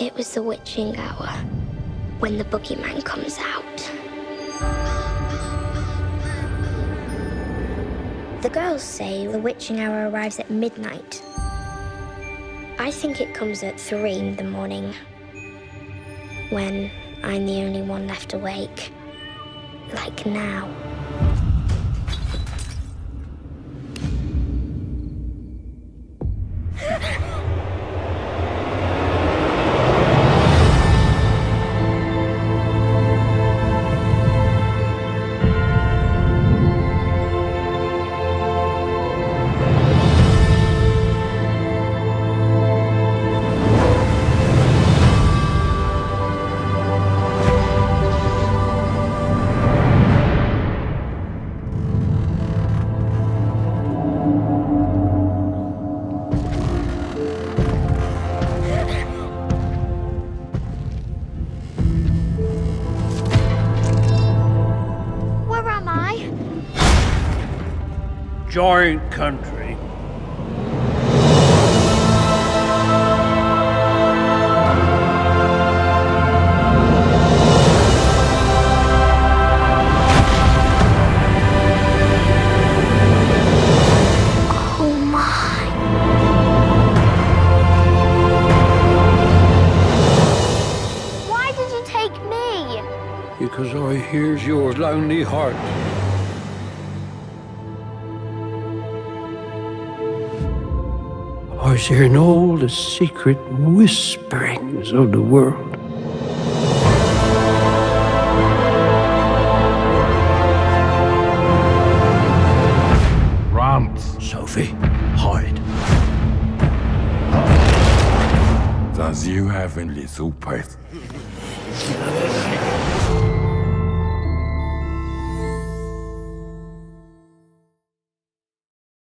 It was the witching hour, when the boogeyman comes out. The girls say the witching hour arrives at midnight. I think it comes at 3 in the morning, when I'm the only one left awake, like now. Giant country. Oh my. Why did you take me? Because I hears your lonely heart. I was hearing all the secret whisperings of the world. Run! Sophie, hide. Does you have a little pet?